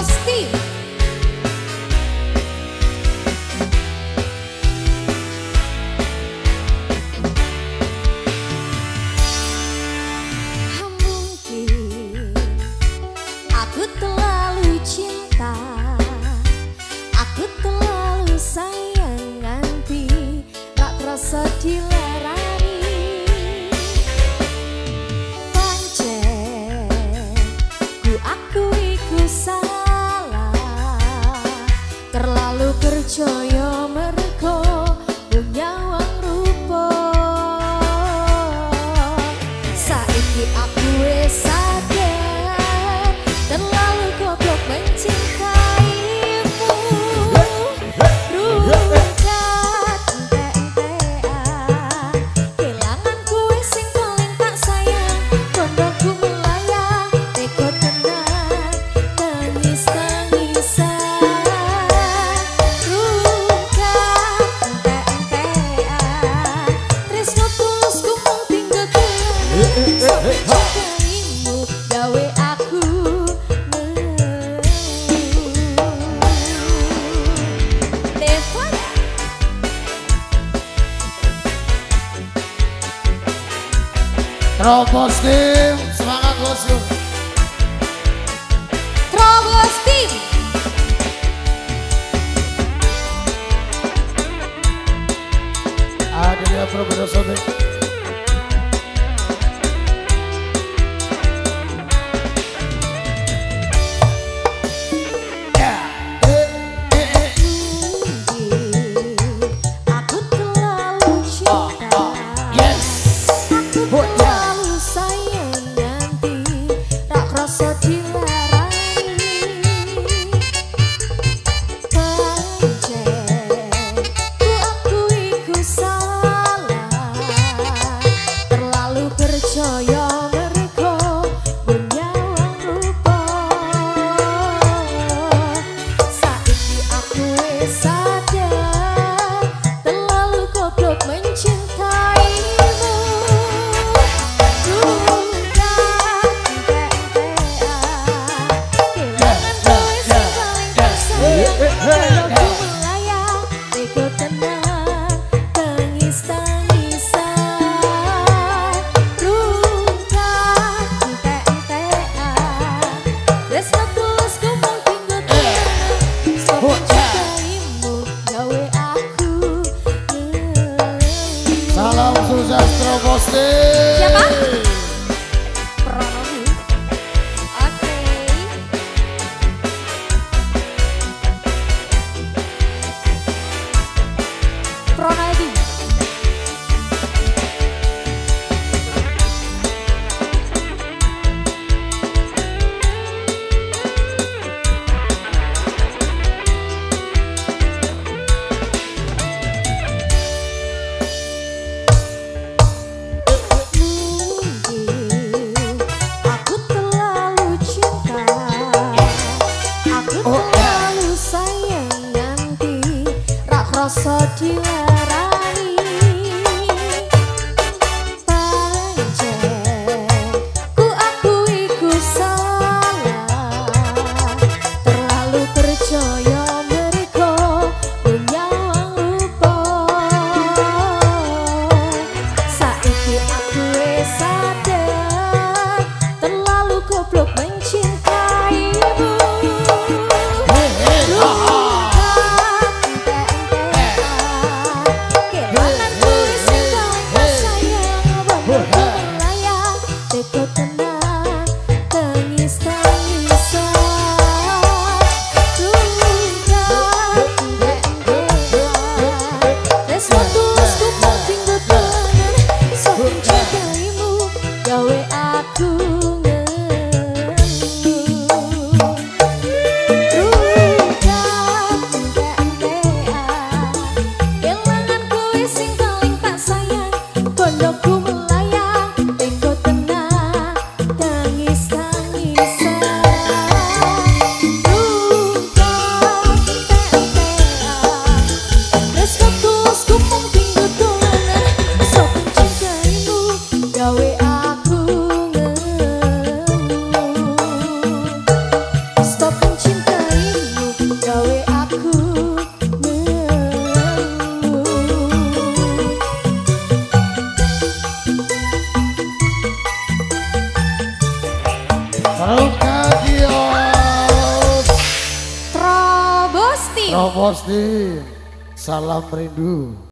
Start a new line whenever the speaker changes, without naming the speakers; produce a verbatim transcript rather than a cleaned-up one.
Steve. Mungkin aku terlalu cinta, aku terlalu sayang nganti tak kerasa dilarani. Pancen ku akui ku salah, terlalu percaya mergo punya wong rupa. Saiki aku wis sadar, terlalu goblok mencintaimu. Rukat entek-entekan, kehilanganku wis sing paling tak sayang. Kondoku melayang, teko tenan, tangis-tangisan. Rukat entek-entekan, tresno tulusku mung tinggal kenangan. Cintaimu gawe aku ngeluh. Devon
Terobos tim, semangat bosku.
Terobos tim.
Ada dia berbeda sobat.
Aku terlalu cinta,
Yes.
aku terlalu sayang nganti tak kerasa dilarani. Pancen ku akui ku salah, terlalu percaya mergo punya wong rupa. Saiki aku wis sadar, terlalu goblok mencintaimu. Rukat entek-entekan, kehilanganku wis sing paling tak sayang. Kondoku melayang, teko tenan, tangis-tangisan. Rukat entek-entekan, tresno tulusku mung tinggal kenangan. Sopo cintaimu gawe aku ngeluh.
Salam sukses Terobos tim.
Siapa? Pronobi. Oke. Pronobi. Mungkin aku terlalu cinta, aku terlalu sayang nganti rak rasa dilarani. Pancen ku akui ku salah, terlalu percaya mergo punya wong rupa. Saiki aku wis sadar, terlalu goblok mencintaimu. Rukat entek-entekan, kehilanganku wis sing paling tak sayang. Kondoku melayang, teko tenan, tangis-tangisan. Rukat
Rukadios
Trobos Team.
Trobos Team. Salam rindu.